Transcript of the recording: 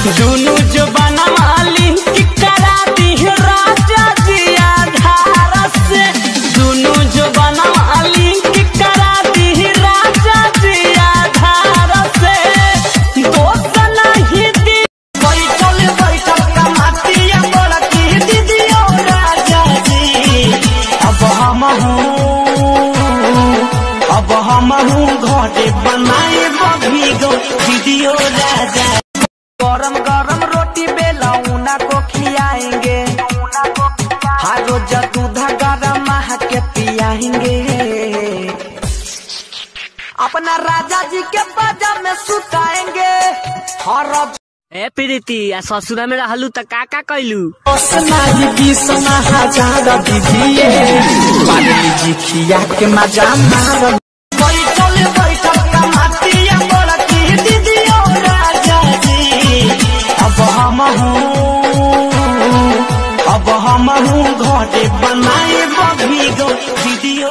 दोनों जो बना मालिक करा दी राजा जी आधार से। दोनों जो बना मालिक करा दी राजा जी आधार से। दोस्त नहीं दी बैठल बैठल कमातिया बोला की दीदियो राजा जी। अब हम घरे बनाए वीडियो राजा। गरम गरम रोटी बेलौना को खियाएंगे, हर रोज दूध गरम के पियाएंगे। अपना राजा जी के बाजा में सुताएंगे। हर ए प्रीति ससुरा में रहलू त का कैलू? हजार दीजिए जी खिया के मजा मार। बैठल बैठल कमातिया बोला की दीदियो राजा जी। अब हम घरे बनाए वीडियो